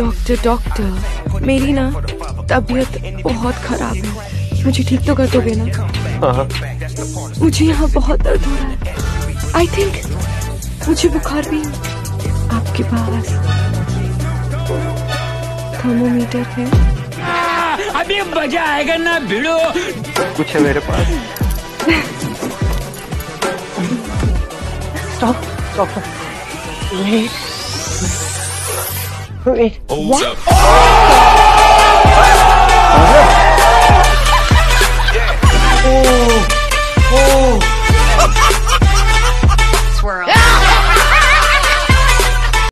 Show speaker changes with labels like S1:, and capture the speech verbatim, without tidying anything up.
S1: Doctor doctor मेरी ना तबीयत बहुत खराब है, मुझे ठीक तो कर दोगे ना?
S2: हाँ।
S1: मुझे यहाँ बहुत दर्द हो रहा है। आई थिंक मुझे बुखार भी है। आपके पास थर्मोमीटर है?
S3: अभी मजा आएगा ना भिड़ो।
S2: कुछ है मेरे पास। Stop stop wait wait.
S3: What?